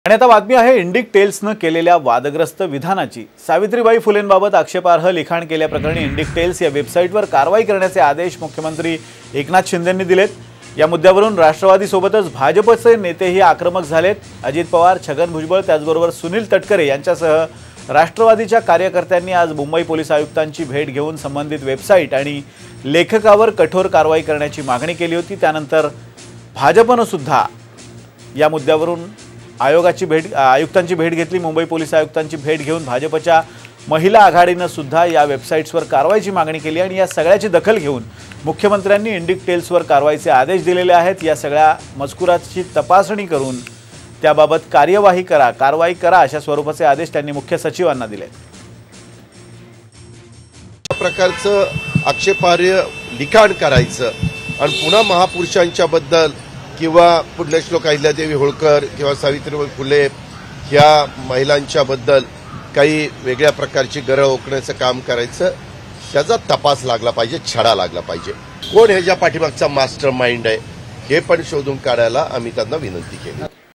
आणि आता बातमी आहे इंडिक टेल्सनं केलेल्या वादग्रस्त विधानाची। सावित्रीबाई फुलेंबाबत आक्षेपार्ह लिखाण केल्याप्रकरणी इंडिक टेल्स या वेबसाईटवर कारवाई करण्याचे आदेश मुख्यमंत्री एकनाथ शिंदेंनी दिलेत। या मुद्द्यावरून राष्ट्रवादीसोबतच भाजपचे नेतेही आक्रमक झालेत। अजित पवार, छगन भुजबळ त्याचबरोबर सुनील तटकरे यांच्यासह राष्ट्रवादीच्या कार्यकर्त्यांनी आज मुंबई पोलीस आयुक्तांची भेट घेऊन संबंधित वेबसाईट आणि लेखकावर कठोर कारवाई करण्याची मागणी केली होती। त्यानंतर भाजपने सुद्धा या मुद्द्यावरून आयुक्तांची भेट घेतली। मुंबई पोलीस आयुक्तांची भेट घेऊन भाजपच्या महिला आघाडीने सुद्धा या वेबसाईट्सवर कारवाईची मागणी केली आणि या सगळ्याची दखल घेऊन मुख्यमंत्र्यांनी इंडिक टेल्सवर कारवाईचे आदेश दिलेले आहेत। या सगळ्या मजकुराची तपासणी करून त्याबाबत कारवाई करा अशा स्वरूपाचे आदेश त्यांनी मुख्य सचिवांना दिले। प्रकारचं आक्षेपार्ह लिखाण करायचं आणि पुन्हा महापुरुषांच्या बद्दल किंवा पुण्यश्लोक अहिल्यादेवी होळकर किंवा सावित्रीबाई फुले ह्या महिलांच्या बद्दल काही वेगळ्या प्रकारची गरळ ओकण्याचं काम करायचं, त्याचा तपास लागला पाहिजे, छडा लागला पाहिजे। कोण ह्याच्या पाठीमागचा मास्टर माइंड आहे हे पण शोधून काढायला आम्ही त्यांना विनंती केली।